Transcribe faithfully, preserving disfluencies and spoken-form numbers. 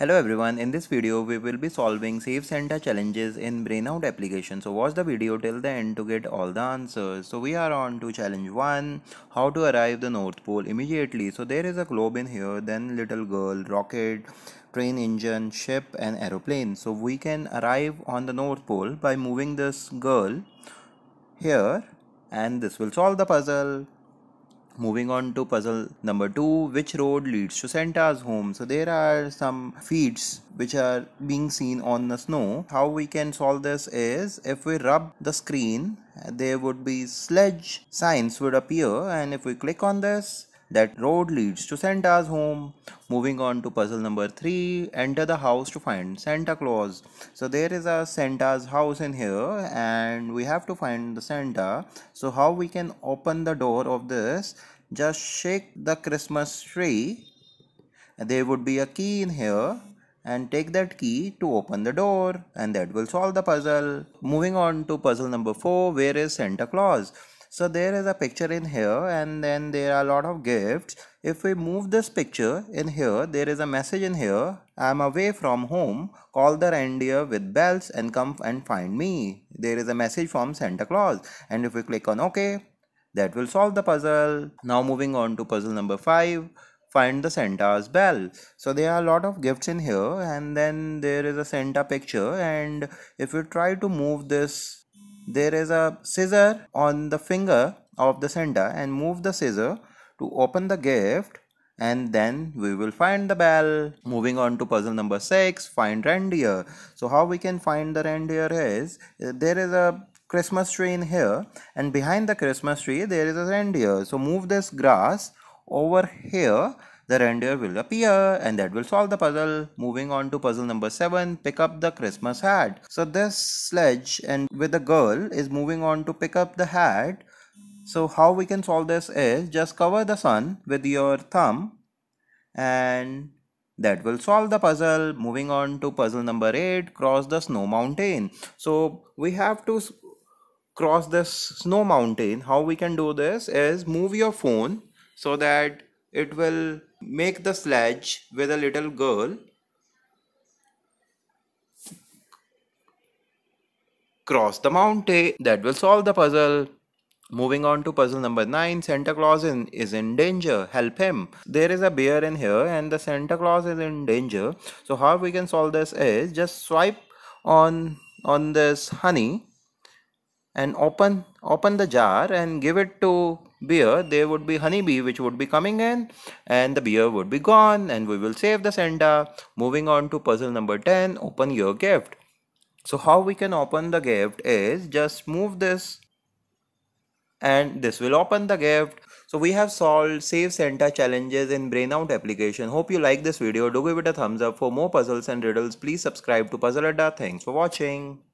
Hello everyone, in this video we will be solving Save Santa challenges in Brainout application. So watch the video till the end to get all the answers. So we are on to challenge one, how to arrive the North Pole immediately. So there is a globe in here, then little girl, rocket, train engine, ship and aeroplane. So we can arrive on the North Pole by moving this girl here and this will solve the puzzle. Moving on to puzzle number two, which road leads to Santa's home? So there are some feet which are being seen on the snow. How we can solve this is, if we rub the screen, there would be sledge signs would appear, and if we click on this, that road leads to Santa's home. Moving on to puzzle number three, enter the house to find Santa Claus. So there is a Santa's house in here and we have to find the Santa. So how we can open the door of this? Just shake the Christmas tree. There would be a key in here and take that key to open the door, and that will solve the puzzle. Moving on to puzzle number four, where is Santa Claus? So there is a picture in here and then there are a lot of gifts. If we move this picture in here, there is a message in here. I am away from home. Call the reindeer with bells and come and find me. There is a message from Santa Claus. And if we click on OK, that will solve the puzzle. Now moving on to puzzle number five. Find the Santa's bell. So there are a lot of gifts in here and then there is a Santa picture, and if you try to move this, there is a scissor on the finger of the Santa, and move the scissor to open the gift and then we will find the bell. Moving on to puzzle number six, find reindeer. So how we can find the reindeer is, there is a Christmas tree in here and behind the Christmas tree there is a reindeer. So move this grass over here, the reindeer will appear, and that will solve the puzzle. Moving on to puzzle number seven, pick up the Christmas hat. So this sledge and with the girl is moving on to pick up the hat. So how we can solve this is, just cover the sun with your thumb and that will solve the puzzle. Moving on to puzzle number eight, cross the snow mountain. So we have to cross this snow mountain. How we can do this is, move your phone so that it will make the sledge with a little girl cross the mountain. That will solve the puzzle. Moving on to puzzle number nine, Santa Claus in, is in danger. Help him. There is a bear in here and the Santa Claus is in danger. So how we can solve this is, just swipe on on this honey and open open the jar and give it to bear. There would be honeybee which would be coming in and the bear would be gone, and we will save the Santa. Moving on to puzzle number ten, open your gift. So how we can open the gift is, just move this and this will open the gift. So we have solved Save Santa challenges in Brainout application. Hope you like this video. Do give it a thumbs up. For more puzzles and riddles, please subscribe to Puzzle Adda. Thanks for watching.